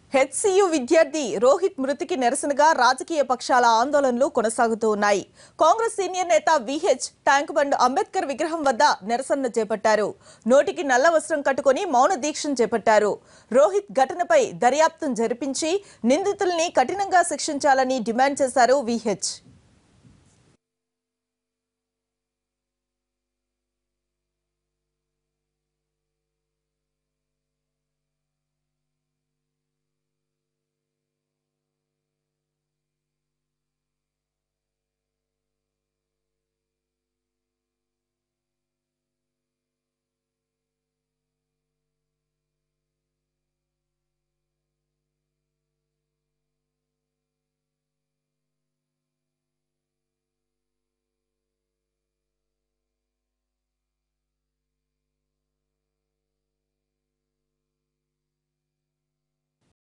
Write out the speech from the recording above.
HCU విద్యార్థి రోహిత్ మృతికి నిరసనగా రాజకీయ పక్షాల ఆందోళనలు కొనసాగుతూ ఉన్నాయి. కాంగ్రెస్ సీనియర్ నేత విహెచ్ ట్యాంక్ బండ్ అంబేద్కర్ విగ్రహం వద్ద నిరసన చేపట్టారు. నోటికి నల్ల వస్త్రం కట్టుకొని మౌన దీక్షను చేపట్టారు. రోహిత్ ఘటనపై దర్యాప్తు జరిపించి నిందితుల్ని కఠినంగా శిక్షించాలని డిమాండ్ చేశారు విహెచ్.